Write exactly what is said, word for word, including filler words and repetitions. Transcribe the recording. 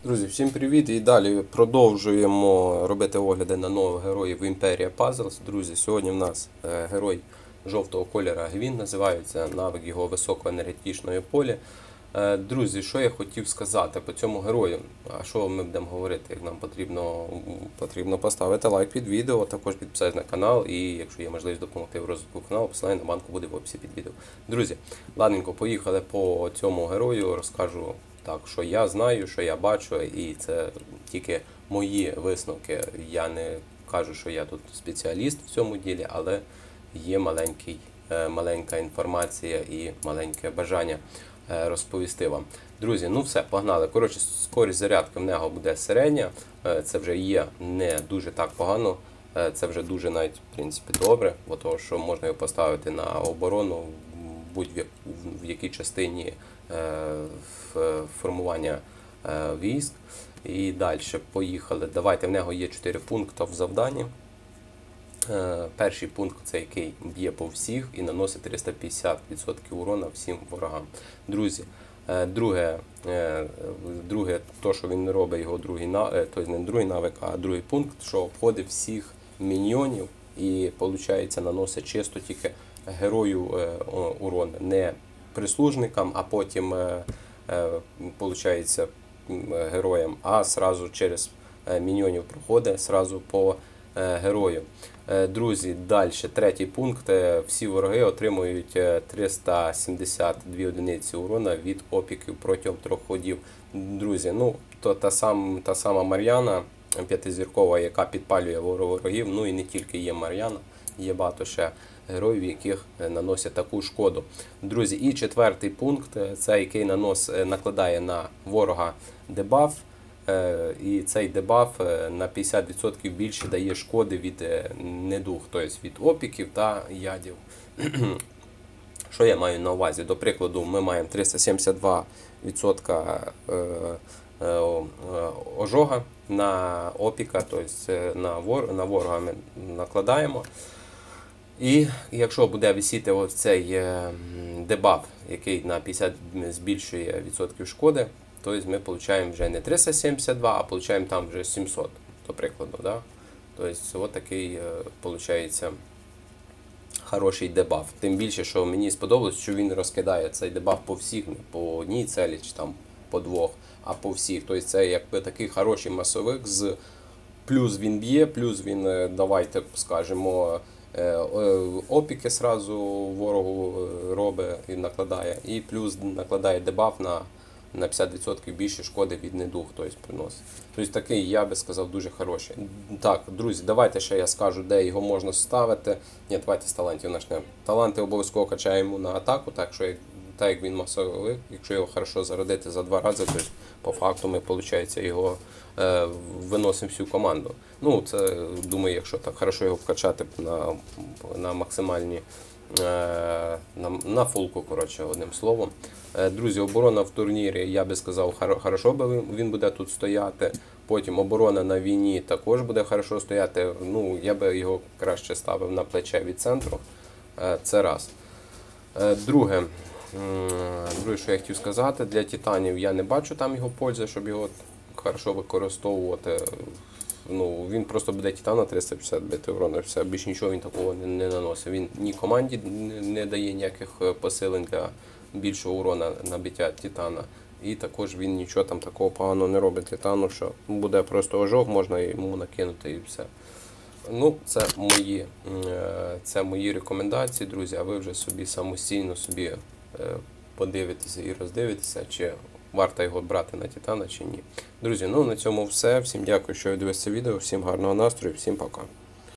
Друзі, всім привіт! І далі продовжуємо робити огляди на нових героїв Імперія Puzzles. Друзі, сьогодні в нас герой жовтого кольора Гвін, називається навик його високоенергетичної полі. Друзі, що я хотів сказати по цьому герою? А що ми будемо говорити? Як нам потрібно, потрібно поставити лайк під відео, також підписатися на канал, і якщо є можливість допомогти в розвитку каналу, посилання на банку буде в описі під відео. Друзі, ладненько, поїхали по цьому герою, розкажу. Так, що я знаю, що я бачу, і це тільки мої висновки. Я не кажу, що я тут спеціаліст в цьому ділі, але є маленький, маленька інформація і маленьке бажання розповісти вам. Друзі, ну все, погнали. Коротше, скорість зарядки в нього буде середня. Це вже є не дуже так погано. Це вже дуже навіть, в принципі, добре, бо того, що можна його поставити на оборону будь-в якій частині формування військ. І далі поїхали. Давайте, в нього є чотири пункти в завданні. Перший пункт, це який б'є по всіх і наносить триста п'ятдесят відсотків урона всім ворогам. Друзі, друге, друге то, що він робить, його другий, тобто не другий навик, а другий пункт, що обходить всіх міньйонів і, виходить, наносить чисто тільки герою урон, не прислужникам, а потім, виходить, героям, а сразу через міньйонів проходить, сразу по герою. Друзі, далі, третій пункт. Всі вороги отримують триста сімдесят дві одиниці урона від опіків протягом трьох ходів. Друзі, ну, то та, сам, та сама Мар'яна, п'ятизіркова, яка підпалює ворогів, ну і не тільки є Мар'яна, є багато ще героїв, яких наносять таку шкоду. Друзі, і четвертий пункт, це який нанос, накладає на ворога дебаф. І цей дебаф на п'ятдесят відсотків більше дає шкоди від недуг, тобто від опіків та ядів. Що я маю на увазі? До прикладу, ми маємо триста сімдесят два відсотки ожога на опіка, тобто на ворога ми накладаємо. І якщо буде висіти ось цей дебаф, який на п'ятдесят збільшує відсотків шкоди, тобто ми отримуємо вже не триста сімдесят два, а отримуємо там вже сімсот, до прикладу. Да? Тобто ось такий, виходить, хороший дебаф. Тим більше, що мені сподобалось, що він розкидає цей дебаф по всіх, не по одній целі чи там по двох, а по всіх. Тобто це якби такий хороший масовик, з плюс він б'є, плюс він, давайте скажемо, опіки сразу ворогу робить і накладає, і плюс накладає дебаф на на п'ятдесят відсотків більше шкоди від недуг, тобто приносить. Тобто такий, я би сказав, дуже хороший. Так, друзі, давайте ще я скажу, де його можна ставити. Ні, давайте з талантів почнемо. Таланти обов'язково качаємо на атаку, так що так як він масовик, якщо його хорошо зарядити за два рази, то по факту ми, виходить, його е, виносимо всю команду. Ну, це, думаю, якщо так хорошо його вкачати на, на максимальні, е, на, на фулку, коротше, одним словом. Е, друзі, оборона в турнірі, я би сказав, хорошо би він буде тут стояти. Потім оборона на війні також буде хорошо стояти. Ну, я би його краще ставив на плече від центру. Е, це раз. Е, друге. Друге, що я хотів сказати, для титанів я не бачу там його пользи, щоб його хорошо використовувати. Ну, він просто буде титана триста п'ятдесят бити урона, все, більш нічого він такого не, не наносить. Він ні команді не дає ніяких посилень для більшого урона набиття титана. І також він нічого там такого поганого не робить титану, що буде просто ожог, можна йому накинути і все. Ну, це мої, це мої рекомендації, друзі, а ви вже собі самостійно собі подивитися і роздивитися, чи варто його брати на титана, чи ні. Друзі, ну на цьому все. Всім дякую, що ви дивилися це відео, всім гарного настрою, всім пока.